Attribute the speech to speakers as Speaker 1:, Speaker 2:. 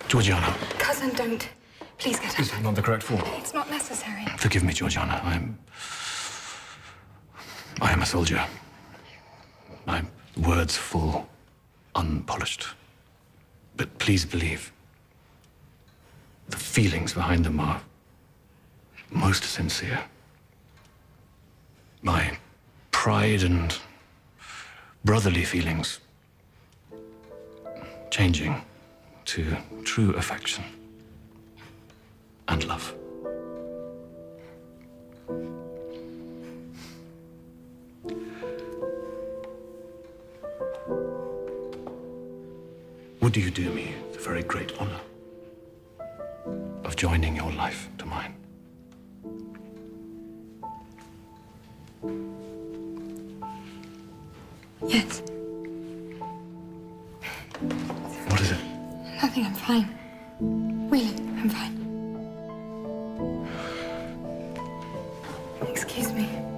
Speaker 1: Georgiana.
Speaker 2: Cousin, don't. Please get up.
Speaker 1: This is not the correct form.
Speaker 2: It's not necessary.
Speaker 1: Forgive me, Georgiana. I am a soldier. My words fall unpolished. But please believe, the feelings behind them are most sincere. My pride and brotherly feelings changing to true affection and love. Would you do me the very great honor of joining your life to mine?
Speaker 2: Yes.
Speaker 1: What is it?
Speaker 2: Nothing, I'm fine. Really, I'm fine. Excuse me.